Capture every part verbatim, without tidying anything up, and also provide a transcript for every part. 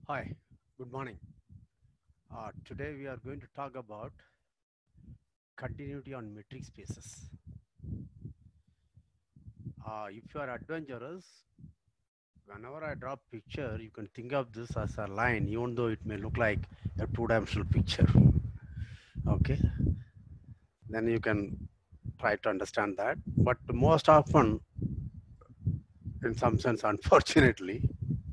Hi, good morning. Uh, today we are going to talk about continuity on metric spaces. Uh, if you are adventurous, whenever I draw picture, you can think of this as a line, even though it may look like a two-dimensional picture. Okay, then you can try to understand that. But most often, in some sense, unfortunately,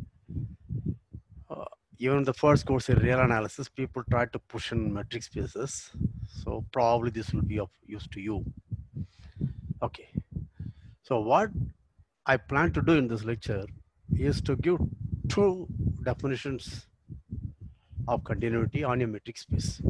uh, even in the first course in real analysis, people try to push in metric spaces. So probably this will be of use to you. Okay. So what I plan to do in this lecture is to give two definitions of continuity on a metric space.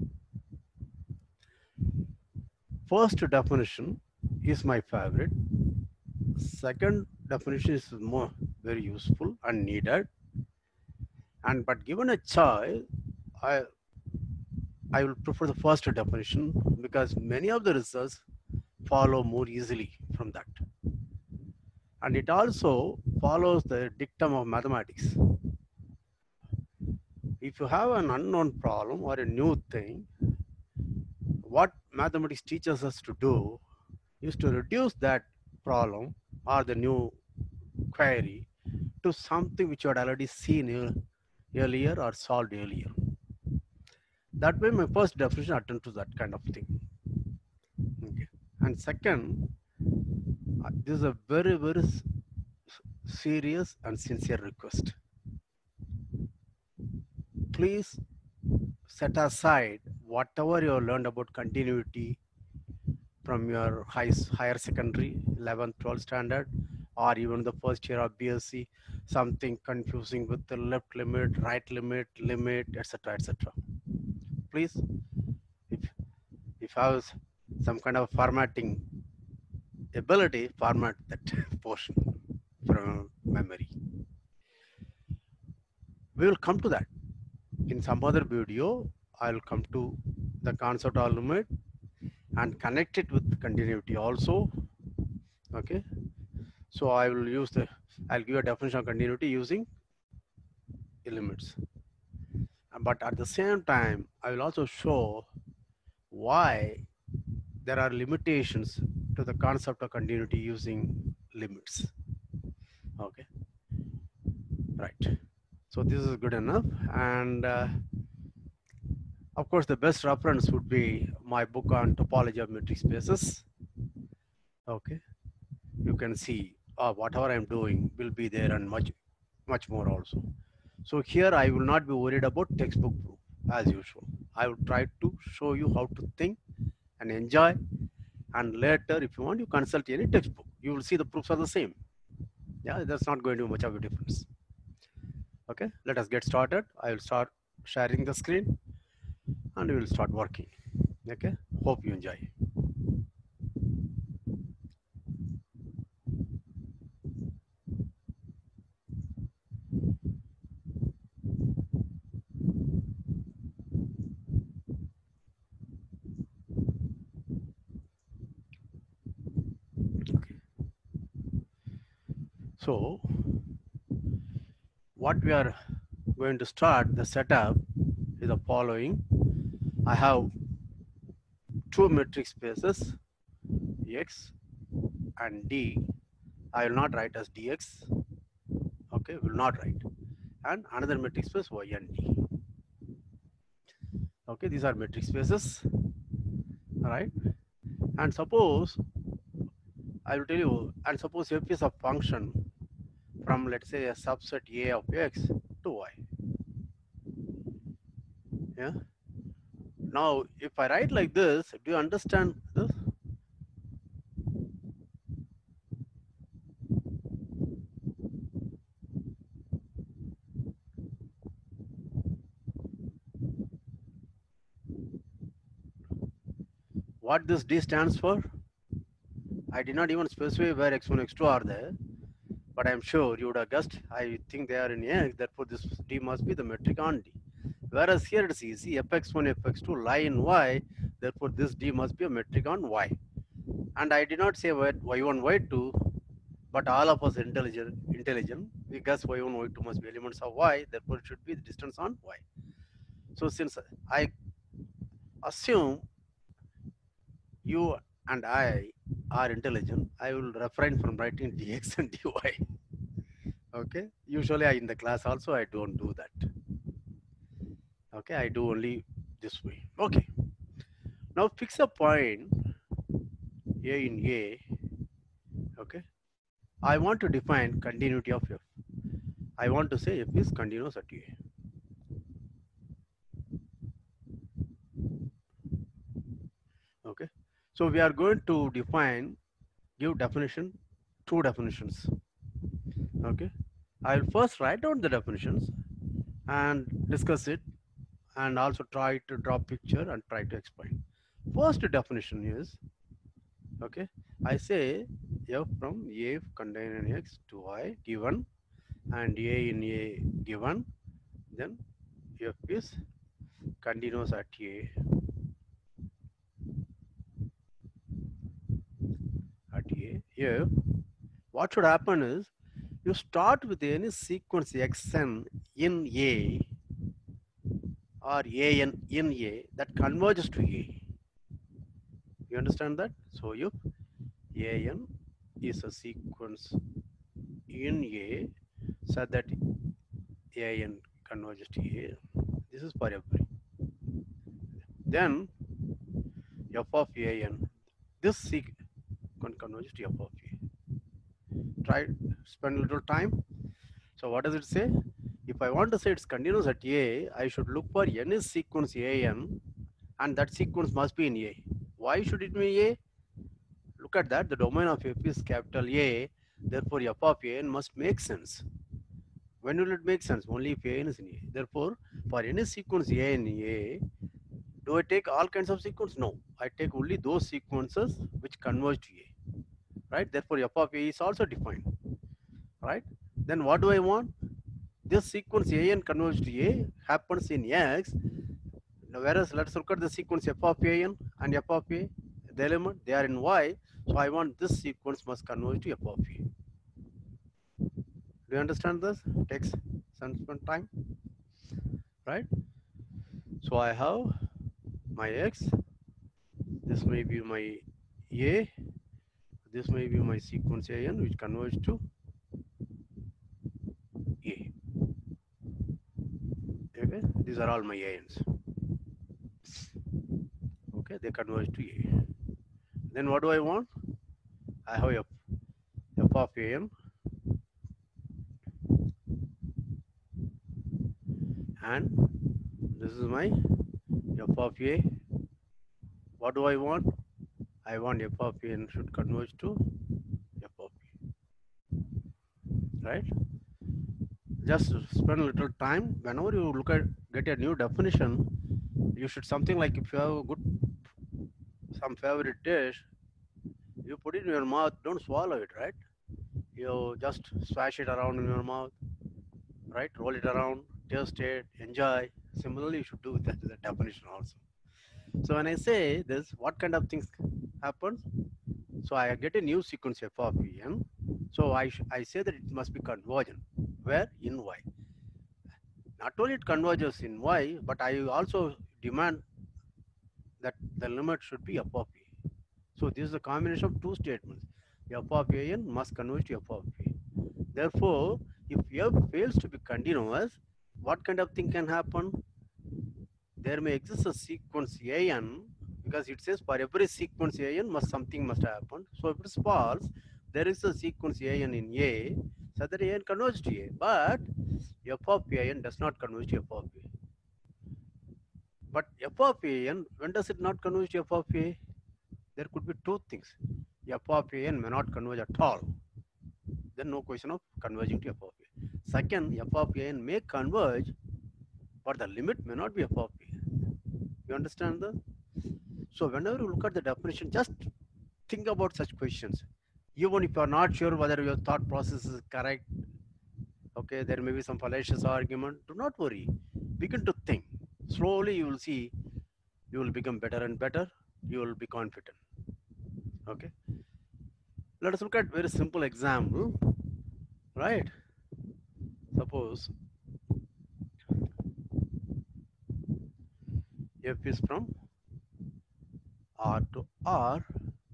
First definition is my favorite. Second definition is more very useful and needed. And but given a choice, I I will prefer the first definition because many of the results follow more easily from that. And it also follows the dictum of mathematics. If you have an unknown problem or a new thing, what mathematics teaches us to do is to reduce that problem or the new query to something which you had already seen earlier or solved earlier. That way, my first definition attend to that kind of thing. Okay. And second, uh, this is a very, very serious and sincere request. Please set aside whatever you have learned about continuity from your high, higher secondary, eleventh, twelfth standard, or even the first year of B S c, something confusing with the left limit, right limit, limit, et cetera, et cetera. Please, if if I have some kind of formatting ability, format that portion from memory. We will come to that in some other video. I will come to the concept of limit and connect it with continuity also. Okay. So I will use the, I'll give a definition of continuity using limits. But at the same time, I will also show why there are limitations to the concept of continuity using limits. Okay, right. So this is good enough. And uh, of course, the best reference would be my book on topology of metric spaces. Okay, you can see uh, whatever I'm doing will be there and much, much more also. So here I will not be worried about textbook proof as usual. I will try to show you how to think and enjoy, and later if you want you consult any textbook. You will see the proofs are the same. Yeah, that's not going to be much of a difference. Okay, let us get started. I will start sharing the screen and we will start working. Okay, hope you enjoy. Okay. So what we are going to start the setup is the following. I have two metric spaces x and d. I will not write as dx. Okay, will not write. And another metric space y and d. Okay, these are metric spaces. All right. And suppose I will tell you, and suppose f is a function from, let's say, a subset a of x to y. Yeah. Now, if I write like this, do you understand this? What this d stands for? I did not even specify where x one, x two are there, but I'm sure you would have guessed. I think they are in x, therefore this d must be the metric on d. Whereas here it's easy, f x one, f x two lie in y, therefore this d must be a metric on y. And I did not say y one, y two, but all of us intelligent, intelligent, we guess y one, y two must be elements of y, therefore it should be the distance on y. So since I assume you and I are intelligent, I will refrain from writing dx and dy. Okay, usually I, in the class also I don't do that. Okay, I do only this way. Okay, now fix a point a in a. Okay, I want to define continuity of f. I want to say f is continuous at a. Okay, so we are going to define, give definition, two definitions. Okay, I will first write down the definitions and discuss it, and also try to draw picture and try to explain. First definition is, okay, I say f from a containing x to y given, and a in a given, then f is continuous at a. At a, if what should happen is, you start with any sequence xn in a or an in a that converges to a. You understand that? So if an is a sequence in a such that an converges to a, this is for every. Then f of an, this sequence converges to f of a. Try spend a little time. So what does it say? If I want to say it's continuous at a, I should look for any sequence an, and that sequence must be in a. Why should it be a? Look at that, the domain of f is capital A, therefore f of an must make sense. When will it make sense? Only if an is in a. Therefore, for any sequence a in a, do I take all kinds of sequence? No, I take only those sequences which converge to a, right? Therefore, f of a is also defined, right? Then what do I want? This sequence an converges to a happens in x. Now, whereas let's look at the sequence f of an and f of a, the element, they are in y. So I want this sequence must converge to f of a. Do you understand this? It takes some time, right? So I have my x. This may be my a. This may be my sequence an which converges to a. Okay, these are all my ans. Okay, they converge to a. Then what do I want? I have f, f of an and this is my f of a. What do I want? I want f of n should converge to f of a, right? Just spend a little time. Whenever you look at get a new definition, you should something like, if you have a good some favorite dish, you put it in your mouth, don't swallow it, right? You just swash it around in your mouth, right? Roll it around, taste it, enjoy. Similarly, you should do that, the definition also. So when I say this, what kind of things happens? So I get a new sequence f of n. So I, I say that it must be convergent. Where? In y. Not only it converges in y, but I also demand that the limit should be f of a. So this is a combination of two statements. F of an must converge to f of a. Therefore, if f fails to be continuous, what kind of thing can happen? There may exist a sequence an, because it says for every sequence an must something must happen. So if it is false, there is a sequence an in a, so that an converges to a, but f of an does not converge to f of a. But f of an, when does it not converge to f of a? There could be two things. F of an may not converge at all. Then no question of converging to f of a. Second, f of an may converge, but the limit may not be f of a. You understand that? So whenever you look at the definition, just think about such questions. Even if you are not sure whether your thought process is correct, okay, there may be some fallacious argument, do not worry. Begin to think. Slowly you will see, you will become better and better. You will be confident. Okay. Let us look at very simple example, right? Suppose f is from R to R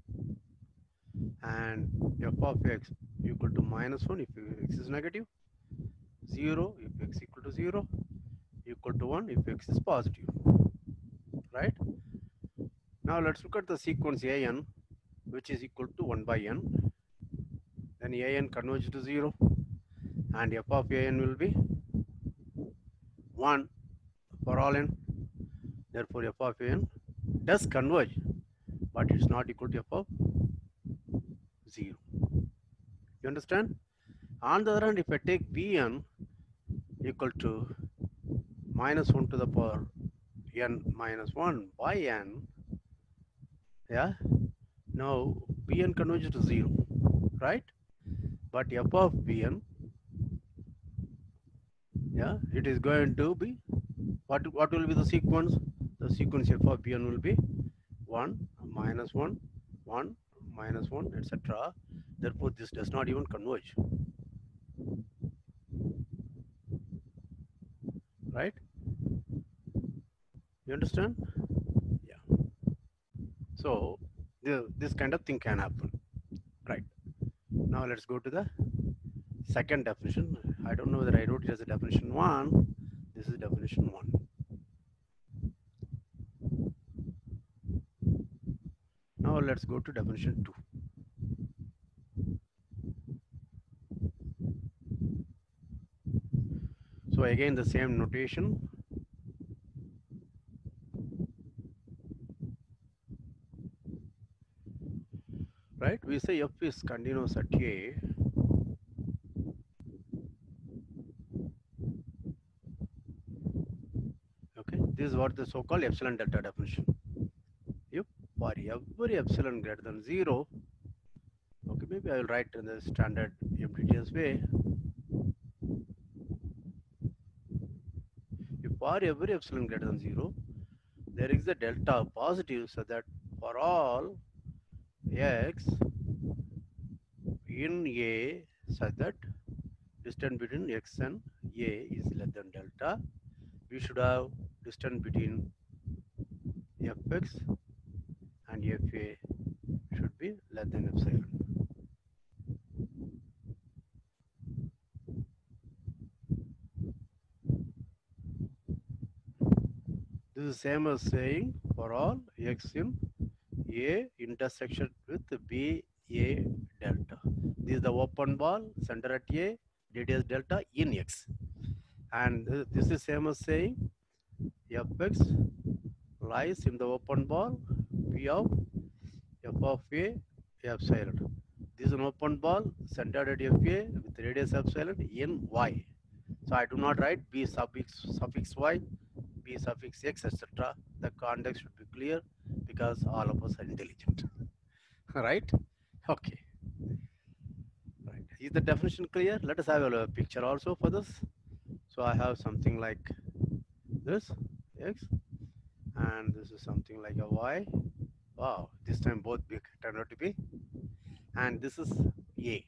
and f of x equal to minus one if x is negative, zero if x equal to zero, equal to one if x is positive, right? Now let's look at the sequence a n, which is equal to one by n. Then a n converges to zero and f of a n will be one for all n. Therefore f of a n does converge, but it's not equal to f of zero. You understand? On the other hand, if I take bn equal to minus one to the power n minus one by n, yeah, now bn converges to zero, right? But f of bn, yeah, it is going to be, what what will be the sequence? The sequence f of bn will be one minus one, one minus one, etc. Therefore this does not even converge, right? You understand? Yeah. So the, this kind of thing can happen, right? Now let's go to the second definition. I don't know whether I wrote it as a definition one. This is definition one. Now let's go to definition two. So again the same notation. Right? We say f is continuous at A. Okay, this is what the so-called epsilon delta definition. If for every epsilon greater than zero, okay, maybe I will write in the standard M D T S way. If for every epsilon greater than zero, there is a delta positive, so that for all x in A, such that distance between x and A is less than delta, we should have distance between fx and fa should be less than epsilon. This is same as saying for all x in A intersection with B A delta. This is the open ball, center at A, radius delta in x. And this is same as saying fx lies in the open ball, P of f of A epsilon. This is an open ball centered at F A with radius epsilon in Y. So I do not write B suffix, suffix Y, B suffix X, et cetera. The context should be clear because all of us are intelligent. Right? Okay. Right. Is the definition clear? Let us have a picture also for this. So I have something like this, X, and this is something like a Y. Wow, this time both big turned out to be. And this is A.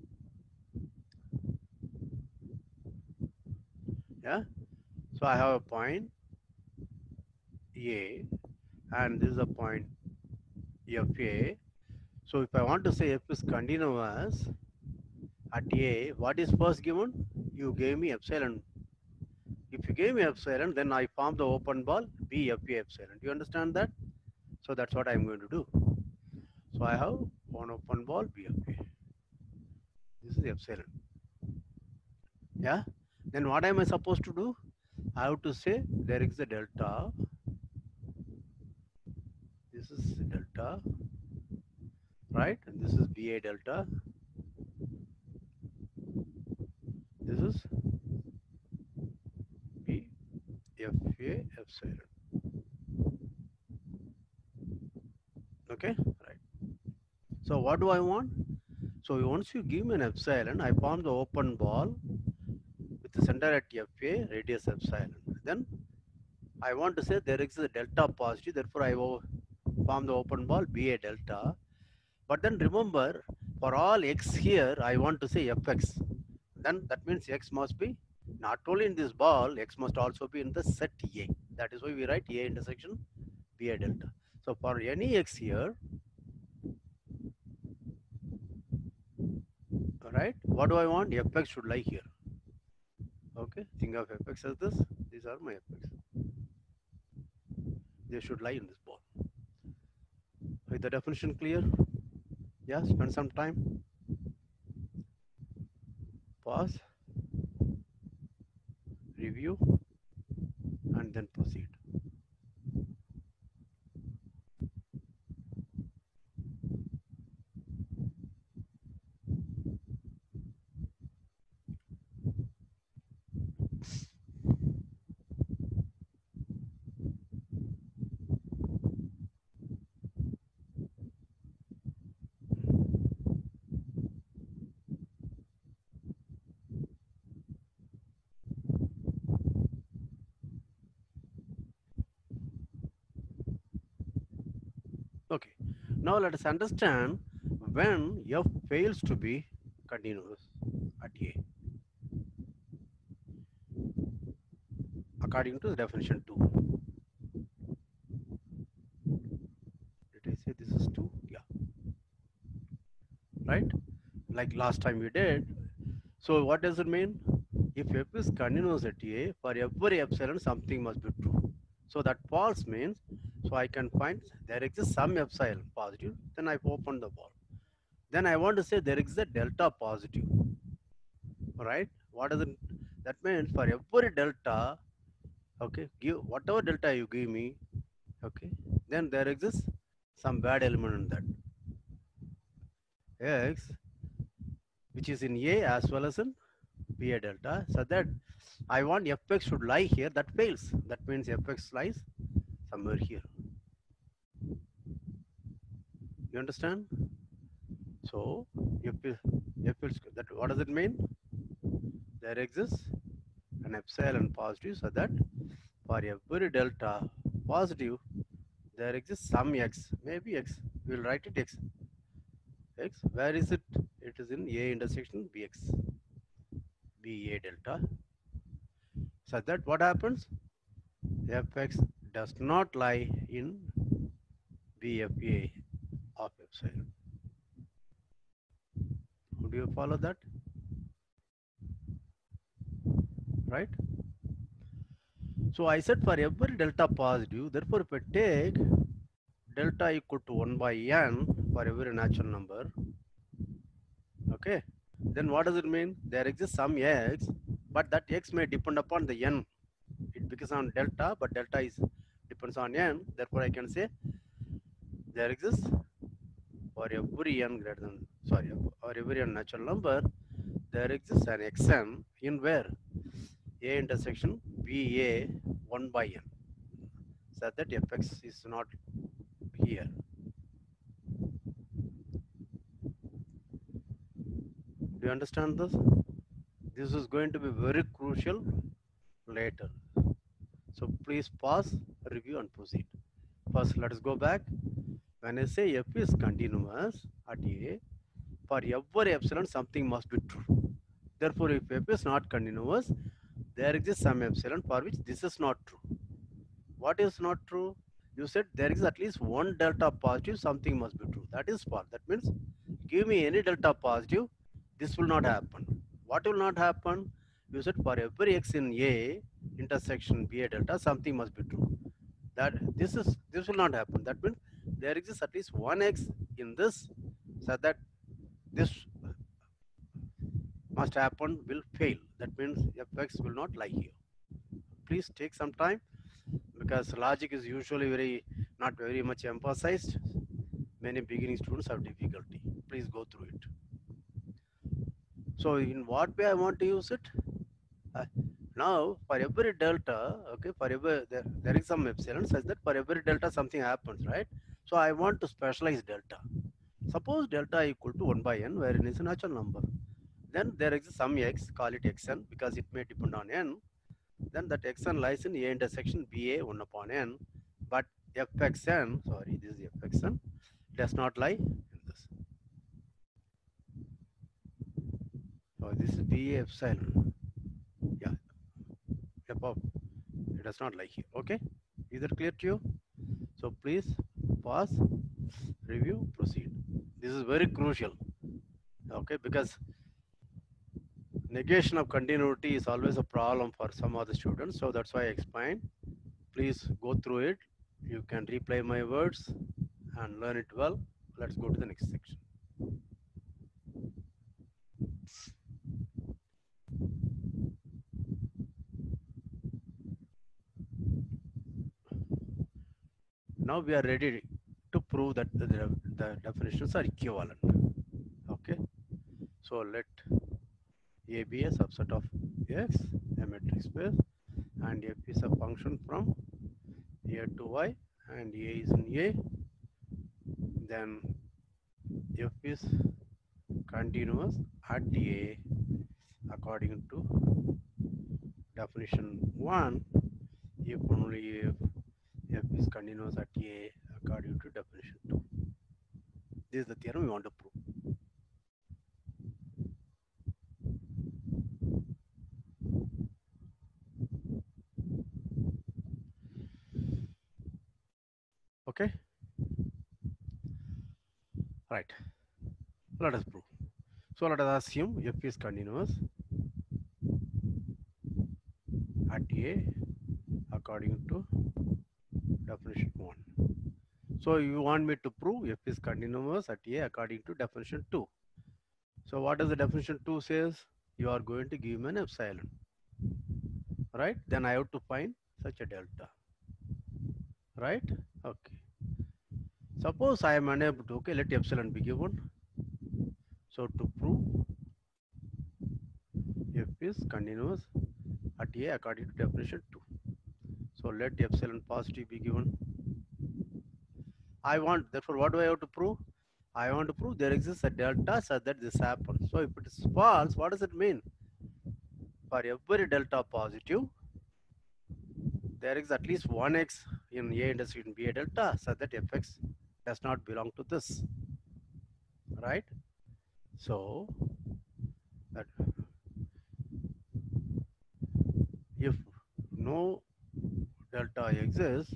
Yeah. So I have a point A, and this is a point F A. So if I want to say F is continuous at A, what is first given? You gave me epsilon. If you gave me epsilon, then I form the open ball B F A epsilon. Do you understand that? So that's what I'm going to do. So I have one open ball B F A. This is epsilon. Yeah. Then what am I supposed to do? I have to say there is a delta. This is delta, right? And this is B A delta. This is B F A epsilon. Okay, right. So what do I want? So once you give me an epsilon, I form the open ball with the center at F A, radius epsilon. Then I want to say there is a delta positive, therefore I form the open ball B A delta. But then remember, For all x here, I want to say fx. Then that means x must be not only in this ball, x must also be in the set A. That is why we write A intersection B A delta. So for any x here, all right, what do I want? Fx should lie here. Okay, think of fx as this. These are my fx. They should lie in this ball. Is the definition clear? Yeah, spend some time. Pause, review, and then proceed. Okay, now let us understand when f fails to be continuous at A according to the definition two. Did I say this is two? Yeah, right? Like last time we did. So what does it mean? If f is continuous at A, for every epsilon something must be true. So that false means, so I can find there exists some epsilon positive, then I open the ball. Then I want to say there exists a delta positive, right? What does it, that means for every delta, okay, give whatever delta you give me, okay, then there exists some bad element in that x, which is in A as well as in B A delta, so that I want fx should lie here, that fails. That means fx lies somewhere here. You understand? So if, if it's, that what does it mean? There exists an epsilon positive, so that for every delta positive, there exists some x, maybe x. We will write it x. X, where is it? It is in A intersection Bx, B A delta. So that what happens? Fx does not lie in B F A of epsilon. Would you follow that? Right? So I said for every delta positive, therefore if I take delta equal to one by n for every natural number, okay, then what does it mean? There exists some x, but that x may depend upon the n. It becomes on delta, but delta is depends on n. Therefore I can say there exists for every n greater than, sorry, for every n natural number, there exists an xn in where? A intersection B A one by n, so that fx is not here. Do you understand this? This is going to be very crucial later. So please pause, review and proceed. First, let us go back. When I say f is continuous at A, for every epsilon something must be true. Therefore, if f is not continuous, there exists some epsilon for which this is not true. What is not true? You said there is at least one delta positive, something must be true. That is false. That means give me any delta positive, this will not happen. What will not happen? You said for every x in A intersection B A delta, something must be true. That this is this will not happen. That means there exists at least one x in this, so that this must happen will fail. That means fx will not lie here. Please take some time, because logic is usually very not very much emphasized. Many beginning students have difficulty. Please go through it. So in what way I want to use it? Uh, now for every delta, okay, for every there, there is some epsilon such that for every delta something happens, right? So I want to specialize delta. Suppose delta equal to one by n, where n is a natural number. Then there exists some x, call it xn, because it may depend on n. Then that xn lies in A intersection B A one upon n, but fxn, sorry, this is fxn, does not lie in this. So this is B A epsilon. Yeah, f of it does not lie here. Okay, is that clear to you? So please pause, review, proceed. This is very crucial. Okay, because negation of continuity is always a problem for some of the students. So that's why I explained. Please go through it. You can replay my words and learn it well. Let's go to the next section. Now we are ready to prove that the, the definitions are equivalent. Okay, so let A be a subset of X, a metric space, and F is a function from A to Y, and A is in A. Then F is continuous at A according to definition one, if only if F is continuous at A according to definition two. This is the theorem we want to prove. Okay, right, let us prove. So let us assume F is continuous at A according to definition one. So you want me to prove F is continuous at A according to definition two. So what does the definition two says? You are going to give me an epsilon, right? Then I have to find such a delta, right? Okay. Suppose I am unable to, okay, let epsilon be given. So to prove F is continuous at A according to definition two. So let epsilon positive be given. I want, therefore, what do I have to prove? I want to prove there exists a delta such that this happens. So if it is false, what does it mean? For every delta positive, there is at least one x in A intersection B A delta such that Fx does not belong to this, right? So that if no delta exists,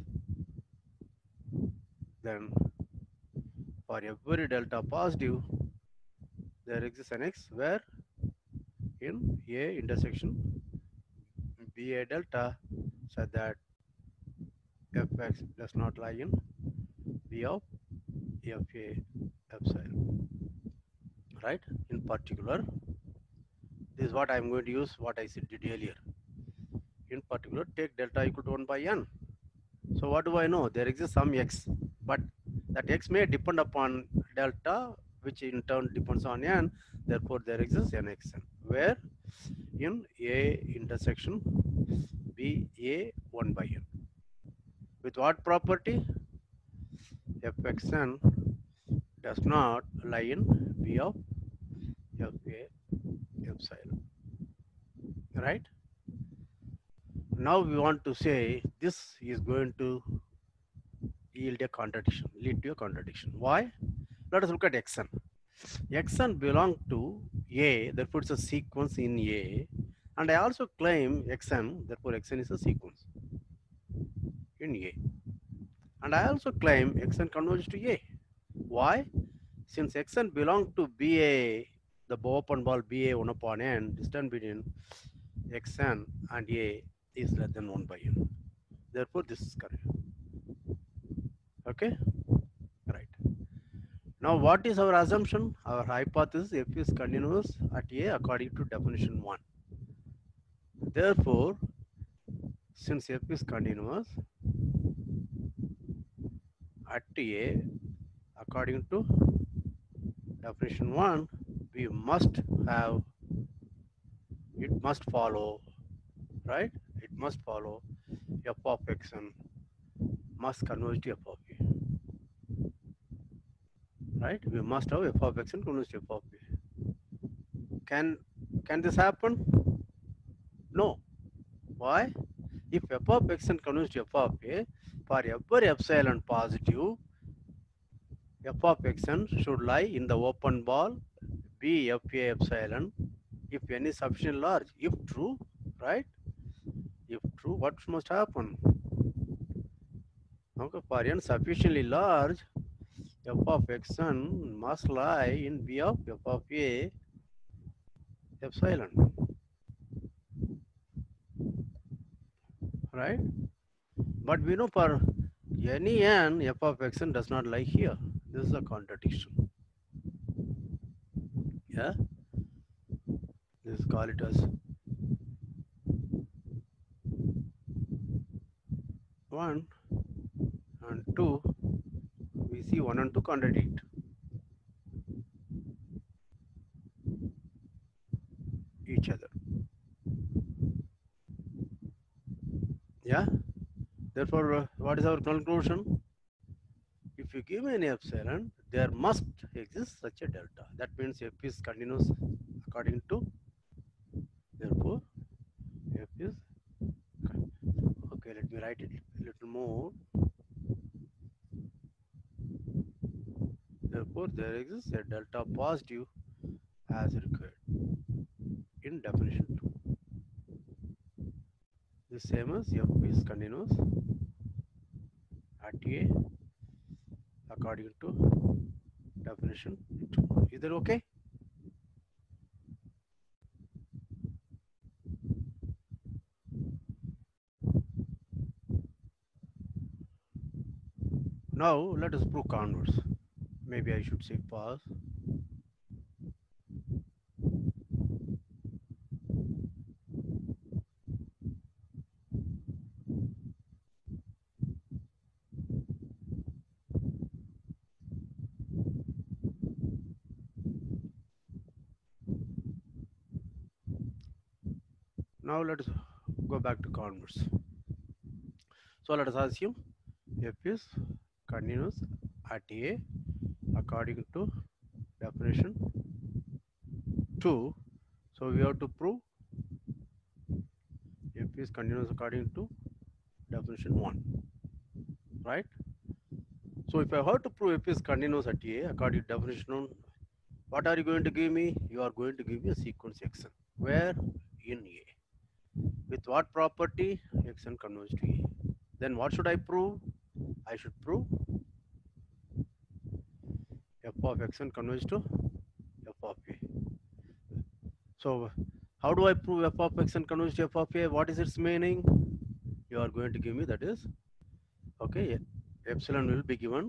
then for every delta positive, there exists an x where in A intersection B A delta such that Fx does not lie in B of F A epsilon, right? In particular, this is what I am going to use, what I said did earlier. In particular, take delta equal to one by n. So what do I know? There exists some x, but that x may depend upon delta, which in turn depends on n. Therefore, there exists an xn, where in A intersection B A one by n. With what property? Fxn does not lie in B of F A epsilon, right? Now we want to say this is going to yield a contradiction, lead to a contradiction. Why? Let us look at xn. Xn belongs to A, therefore it's a sequence in A, and I also claim xn, therefore xn is a sequence in A. And I also claim xn converges to A. Why? Since xn belongs to B A, the open ball B A one upon n, distance between xn and A is less than one by n. Therefore, this is correct. Okay, right. Now, what is our assumption? Our hypothesis F is continuous at A according to definition one. Therefore, since F is continuous at A according to definition one, we must have, it must follow, right? It must follow F of xn must converge to F of A. Right? We must have F of xn converge to F of A. Can, can this happen? No. Why? If F of xn converges to F of A, for every epsilon positive, F of xn should lie in the open ball B F A epsilon if n is sufficiently large. If true, right? If true, what must happen? Okay, for n sufficiently large, f of xn must lie in B of f of a epsilon, right? But we know for any n, f of xn does not lie here. This is a contradiction. Yeah, this call it as one and two. We see one and two contradict each other. Yeah. Therefore, uh, what is our conclusion? If you give me an epsilon, there must exist such a delta. That means f is continuous according to. Therefore, f is okay. Let me write it a little more. Therefore, there exists a delta positive as required in definition two. The same as f is continuous at A according to definition two. Is that okay? Now let us prove converse. Maybe I should say pause. Now let us go back to converse. So let us assume f is continuous at A according to definition two. So we have to prove f is continuous according to definition one, right? So if I have to prove f is continuous at A according to definition one, what are you going to give me? You are going to give me a sequence xn. Where? In A. With what property? Xn converges to A. Then what should I prove? I should prove f of xn converges to f of A. So how do I prove f of xn converges to f of A? What is its meaning? You are going to give me that is, okay, epsilon will be given.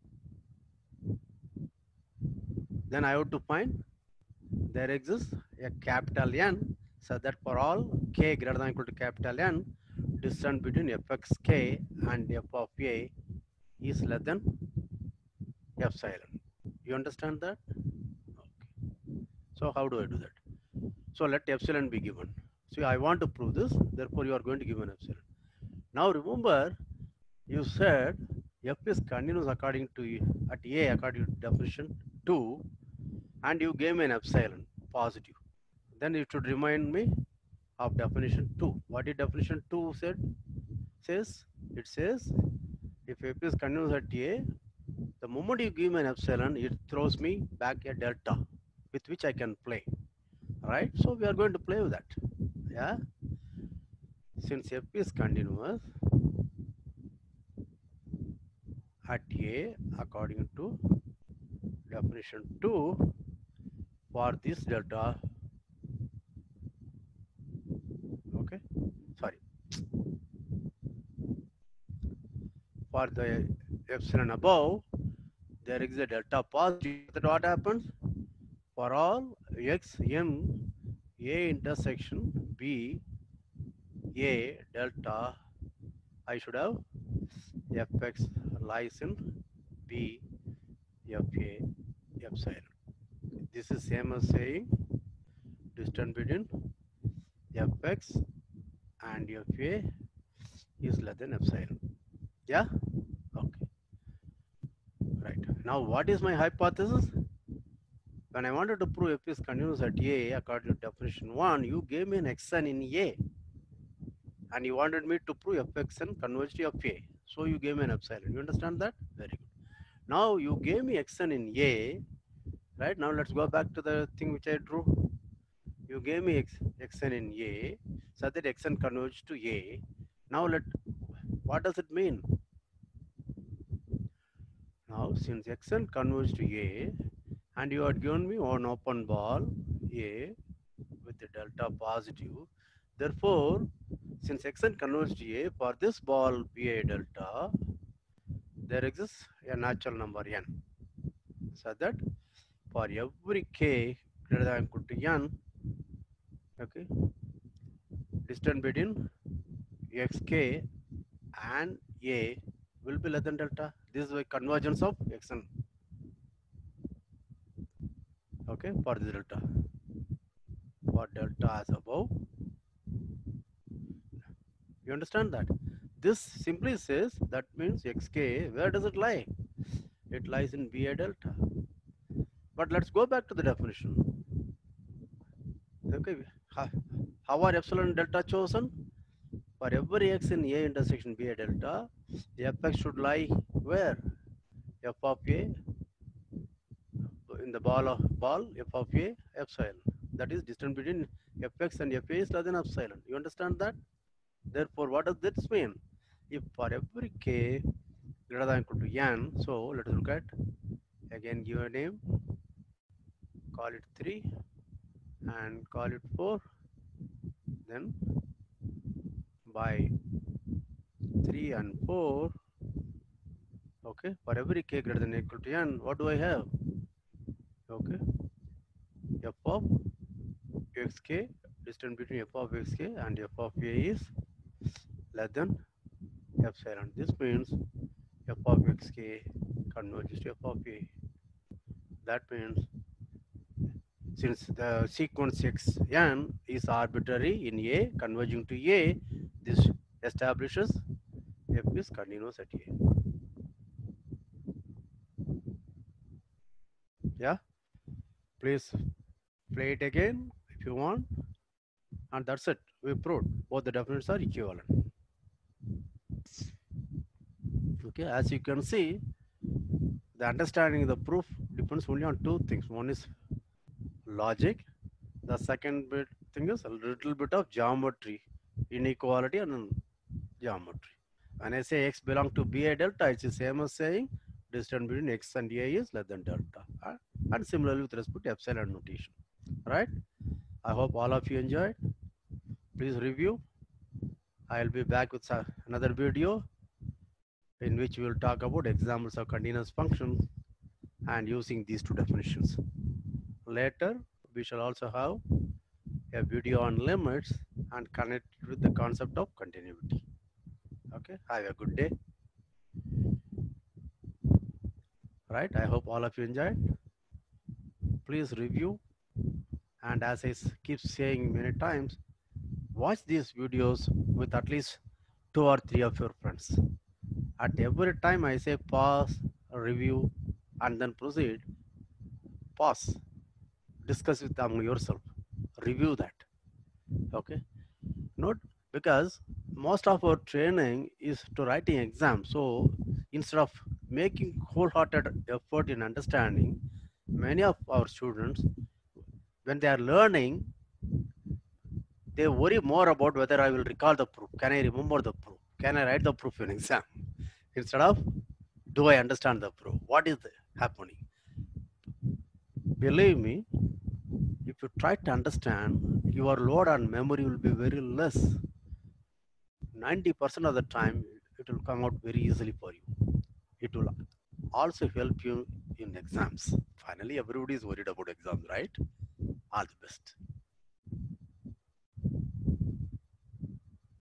Then I have to find there exists a capital N so that for all k greater than or equal to capital N, distance between fxk and f of A is less than epsilon. You understand that? Okay. So how do I do that? So let epsilon be given. So I want to prove this, therefore you are going to give an epsilon. Now remember, you said f is continuous according to at A according to definition two, and you gave me an epsilon positive. Then it should remind me of definition two. What did definition two said? Says it says if f is continuous at A, the moment you give me an epsilon, it throws me back a delta with which I can play. Right? So we are going to play with that. Yeah. Since f is continuous at A according to definition two, for this delta, okay, sorry, for the epsilon above, there is a delta positive. That what happens? For all x m A intersection B A delta, I should have fx lies in B f A epsilon. This is same as saying distance between fx and fa is less than epsilon. Yeah? Okay. Right. Now what is my hypothesis? When I wanted to prove f is continuous at A according to definition one, you gave me an xn in A. And you wanted me to prove fxn converges to fa. So you gave me an epsilon. You understand that? Very good. Now you gave me xn in A. Right? Now let's go back to the thing which I drew. You gave me x, xn in A, so that xn converges to A. Now let, what does it mean? Now since xn converges to A, and you had given me one open ball A with the delta positive, therefore, since xn converges to A, for this ball B A delta, there exists a natural number n, so that for every k greater than or equal to n, okay, distance between xk and A will be less than delta. This is a convergence of xn, okay, for this delta. For delta as above, you understand that? This simply says that means xk, where does it lie? It lies in B A delta. But let's go back to the definition. Okay, how are epsilon and delta chosen? For every x in A intersection B A delta, the fx should lie where? F of A in the ball of ball f of A epsilon. That is distance between fx and fa is less than epsilon. You understand that? Therefore, what does this mean? If for every k greater than or equal to n, so let us look at, again give a name, call it three and call it four, then by three and four, okay, for every k greater than or equal to n, what do I have? Okay, f of xk, distance between f of xk and f of a is less than epsilon. This means f of xk converges to f of a. That means since the sequence xn is arbitrary in A converging to A, this establishes f is continuous at A. Yeah, please play it again if you want, and that's it. We proved both the definitions are equivalent. Okay, as you can see, the understanding of the proof depends only on two things. One is logic. The second bit thing is a little bit of geometry, inequality and geometry. When I say x belongs to B A delta, it's the same as saying distance between x and A is less than delta. Uh, and similarly with respect to epsilon notation. Right? I hope all of you enjoyed. Please review. I'll be back with another video in which we will talk about examples of continuous functions and using these two definitions. Later, we shall also have a video on limits and connect it with the concept of continuity. Okay, have a good day. Right, I hope all of you enjoyed. Please review, and as I keep saying many times, watch these videos with at least two or three of your friends. At every time I say pause, review, and then proceed, pause, discuss with among yourself, review that. Okay, note, because most of our training is to writing exams. So instead of making wholehearted effort in understanding, many of our students, when they are learning, they worry more about whether I will recall the proof. Can I remember the proof? Can I write the proof in exam? Instead of, do I understand the proof? What is happening? Believe me, if you try to understand, your load on memory will be very less. ninety percent of the time, it will come out very easily for you. It will also help you in exams. Finally, everybody is worried about exams, right? All the best.